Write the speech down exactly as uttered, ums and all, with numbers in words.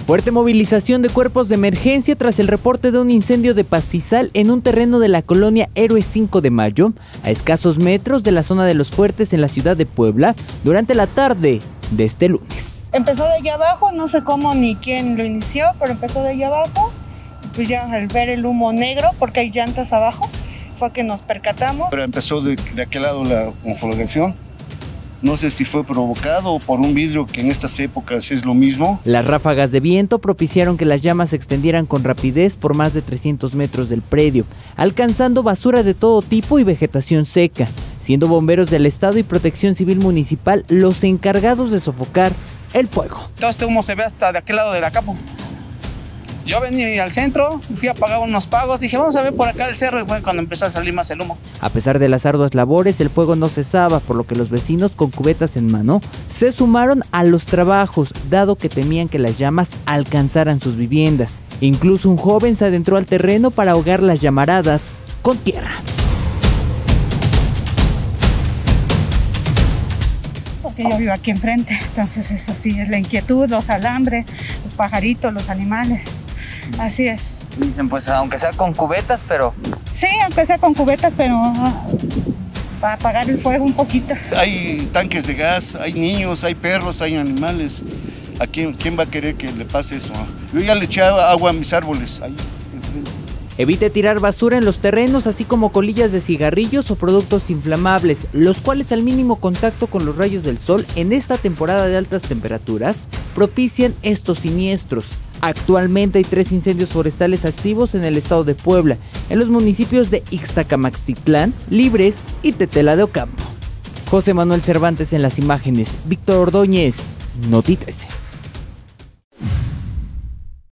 Fuerte movilización de cuerpos de emergencia tras el reporte de un incendio de pastizal en un terreno de la colonia Héroes cinco de Mayo, a escasos metros de la zona de Los Fuertes en la ciudad de Puebla, durante la tarde de este lunes. Empezó de allá abajo, no sé cómo ni quién lo inició, pero empezó de allá abajo. Pues ya al ver el humo negro, porque hay llantas abajo, fue que nos percatamos. Pero empezó de, de aquel lado la conflagración. No sé si fue provocado por un vidrio, que en estas épocas es lo mismo. Las ráfagas de viento propiciaron que las llamas se extendieran con rapidez por más de trescientos metros del predio, alcanzando basura de todo tipo y vegetación seca, siendo bomberos del Estado y Protección Civil Municipal los encargados de sofocar el fuego. Todo este humo se ve hasta de aquel lado de la Capo. Yo venía al centro, fui a pagar unos pagos, dije vamos a ver por acá el cerro, y fue cuando empezó a salir más el humo. A pesar de las arduas labores, el fuego no cesaba, por lo que los vecinos con cubetas en mano se sumaron a los trabajos, dado que temían que las llamas alcanzaran sus viviendas. Incluso un joven se adentró al terreno para ahogar las llamaradas con tierra. Porque yo vivo aquí enfrente, entonces es así, es la inquietud, los alambres, los pajaritos, los animales. Así es. Dicen pues aunque sea con cubetas, pero... Sí, aunque sea con cubetas, pero uh, para apagar el fuego un poquito. Hay tanques de gas, hay niños, hay perros, hay animales. ¿A quién, quién va a querer que le pase eso? Yo ya le eché agua a mis árboles ahí enfrente. Evite tirar basura en los terrenos, así como colillas de cigarrillos o productos inflamables, los cuales al mínimo contacto con los rayos del sol en esta temporada de altas temperaturas propician estos siniestros. Actualmente hay tres incendios forestales activos en el estado de Puebla, en los municipios de Ixtacamaxtitlán, Libres y Tetela de Ocampo. José Manuel Cervantes en las imágenes, Víctor Ordóñez, Noti trece.